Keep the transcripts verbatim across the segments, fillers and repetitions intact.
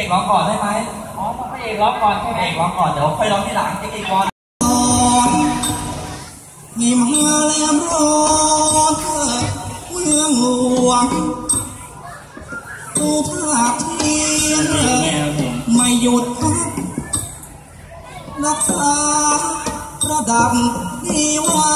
ร้องก่อนได้ไหมอ๋อพระเอกร้องก่อนใช่ไหมเอกร้องก่อนเดี๋ยวค่อยร้องที่หลังเอกก่อนหิมะแลมร้อนเมืองหลวงตูภาคเทียนไม่หยุดพักรักษาระดับดีไว้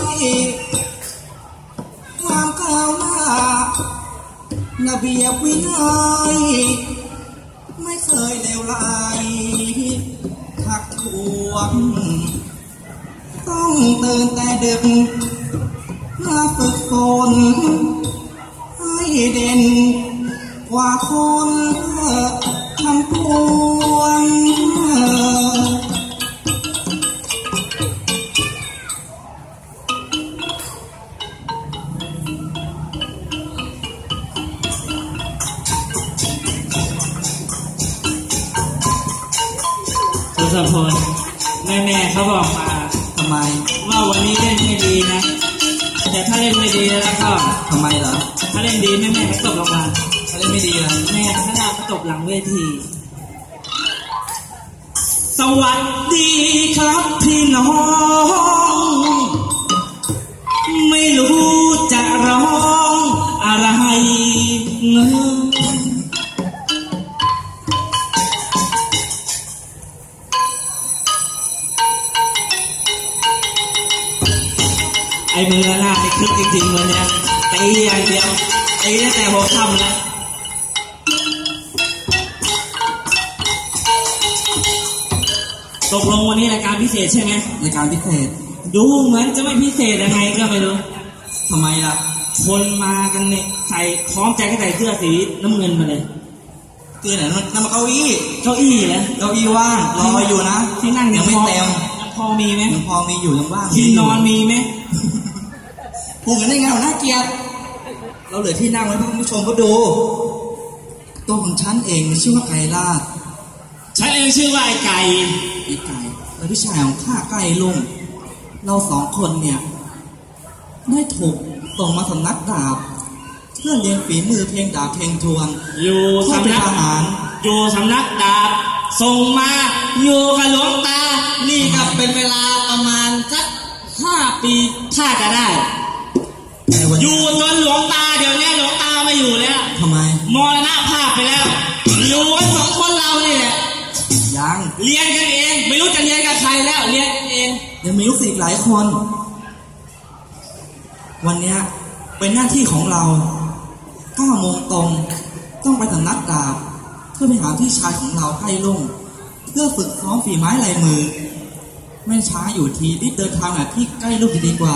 ความก้าวหน้าระเบียบวินัยไม่เคยเลวไหลทักท้วงต้องตื่นแต่ดึกมาฝึกฝนให้เด่นกว่าคนทั้งปวงทุกคนแม่แม่เขาบอกมาทำไมว่าวันนี้เล่นไม่ดีนะแต่ถ้าเล่นไม่ดีแล้วก็ทำไมเหรอถ้าเล่นดีแม่แม่เขาตบลงมาถ้าเล่นไม่ดีล่ะแม่เขาจะตบหลังเวทีสวัสดีครับพี่น้องไม่รู้จะร้องอะไรเงื้อไอ้มือละนาดในคลิปจริงๆเลยเนี่ยตีอย่างเดียวตีตั้งแต่หัวค่ำแล้วตกลงวันนี้รายการพิเศษใช่ไหมรายการพิเศษดูเหมือนจะไม่พิเศษยังไงก็ไม่รู้ทำไมล่ะคนมากันเนี่ยใส่พร้อมใจก็ใส่เสื้อสีน้ำเงินมาเลยเสื้อไหนนั่นมาเก้าอี้เก้าอี้เหรอเก้าอี้ว่างรออยู่นะที่นั่งยังไม่เต็มพอมีไหมยังพอมีอยู่ยังว่างที่นอนมีไหมพูดกันได้ไงน่าเกลียดเราเหลือที่นั่งไว้ให้ผู้ชมเขาดูตัวของฉันเองชื่อว่าไก่ล่าฉันเองชื่อว่าไอ้ไก่ไอ้ไก่และพี่ชายของข้าไก่ลุงเราสองคนเนี่ยได้ถูกส่งมาสำนักดาบเพื่อเรียนฝีมือเพลงดาบเพลงทวนอยู่สำนักทหารอยู่สำนักดาบส่งมาอยู่กับหลวงตานี่ก็เป็นเวลาประมาณสักห้าปีถ้าจะได้อยู่จนหลวงตาเดี๋ยวนี้หลวงตาไม่อยู่แล้วทำไมมรณภาพไปแล้วอยู่กันสองคนเรานี่แหละยังเรียนกันเองไม่รู้จะเรียนกับใครแล้วเรียนเองยังมีลูกศิษย์หลายคนวันนี้เป็นหน้าที่ของเราเก้าโมงตรงต้องไปสำนักดาบเพื่อไปหาพี่ชายของเราไก่ลุงเพื่อฝึกซ้อมฝีไม้ลายมือไม่ช้าอยู่ทีรีบเดินทางหาพี่ใกล้ลูกดีกว่า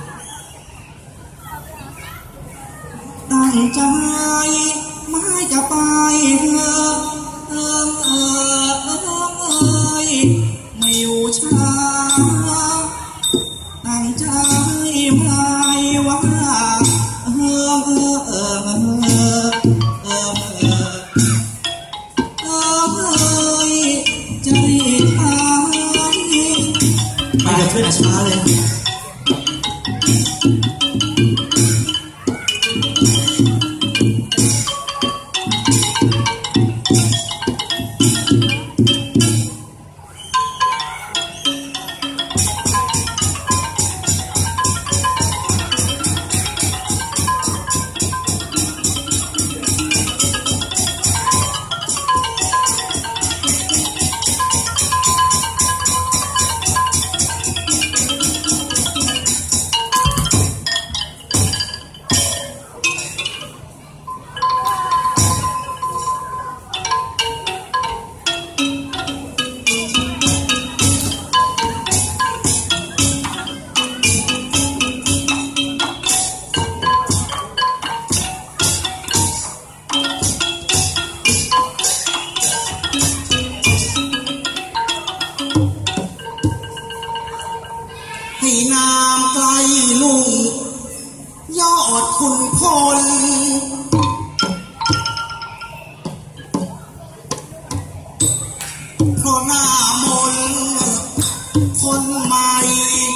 ตั้งใจไม่จะไปเธอเออเออเออเออไม่อยู่ช้าตั้งใจไม่ว่าเออเออเออเออเออเออใจหายไปเดี๋ยวขึ้นช้าเลยให้นามไกลลุงยอดคุณพลเพราะหน้ามนคนใหม่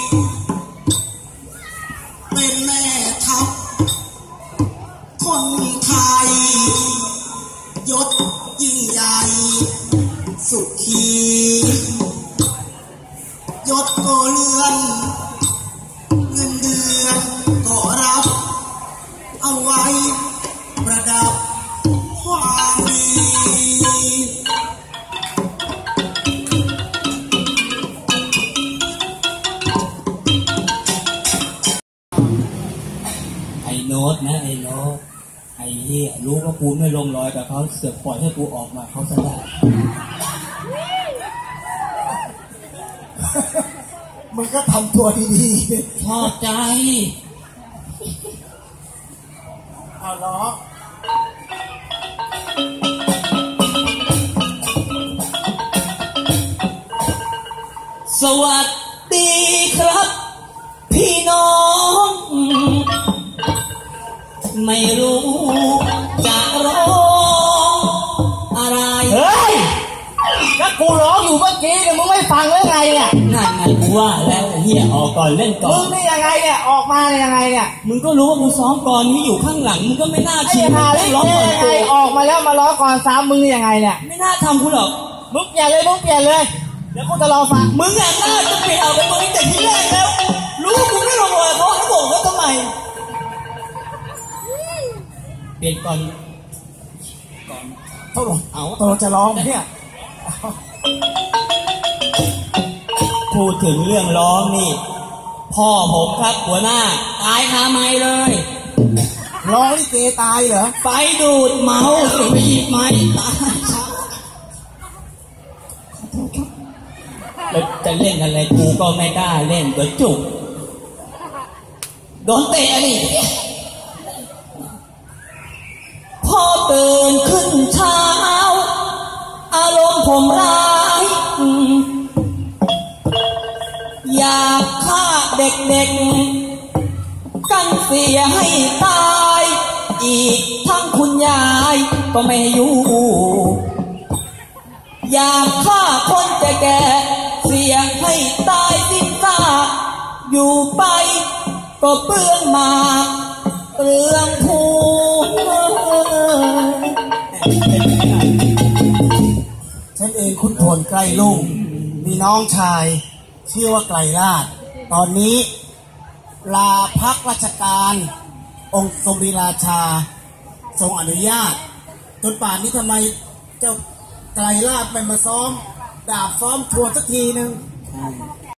เป็นแม่ทัพคนไทยยศยิ่งใหญ่ดนะไอ้โน้ตไอ้เหี้ยรู้ว่ากูไม่ลงรอยกับเขาเสือกปล่อยให้กูออกมาเขาซะได้มึงก็ทำตัวดีๆชอบใจเอาล้อสวัสดีครับพี่น้อง ไม่รู้จะร้องอะไรเฮ้ยแล้วกูร้องอยู่เมื่อกี้เนี่ยมึงไม่ฟังหรือไงเนี่ยนั่นไงกูว่าแล้วเฮียออกก่อนเล่นก่อนมึงนี่ยังไงเนี่ยออกมายังไงเนี่ยมึงก็รู้ว่ากูซ้อมก่อนนี่อยู่ข้างหลังมึงก็ไม่น่าชิงร้องก่อนกูออกมาแล้วมาร้องก่อนซ้ำมึงนี่ยังไงเนี่ยไม่น่าทำกูหรอกมึงเปลี่ยนเลยมึงเปลี่ยนเลยเดี๋ยวกูจะรอฟังมึงอย่างน่าจะเปลี่ยนเอาไปมึงแต่ที่แรกแล้วรู้ว่ากูไม่ลงรอยเขาให้บอกว่าทำไมเปลี่ยนก่อนก่อนเท่าไหร่เอาตัวจะร้องเนี่ยพูดถึงเรื่องร้องนี่พ่อผมครับหัวหน้าตายคาไม้เลยร้องลิเกตายเหรอไฟดูดเมาสิไปหยิบไม้ตายแล้วจะเล่นอะไรกูก็ไม่กล้าเล่นเดี๋ยวจุกโดนเตะนี่พอตื่นขึ้นเช้าอารมณ์ผมร้ายอยากฆ่าเด็กๆกันเสียให้ตายอีกทั้งคุณยายก็ไม่อยู่อยากฆ่าคนแก่ๆเสียให้ตายสิ้นซากอยู่ไปก็เปลืองมาเปลืองภูฉันเองคุณโทนใกล้ลุงมีน้องชายชื่อว่าไกลราชตอนนี้ลาพักราชการองค์ทรงรีราชาทรงอนุญาตจนป่านนี้ทำไมเจ้าไกลราชไม่มาซ้อมดาบซ้อมทวนสักทีนึง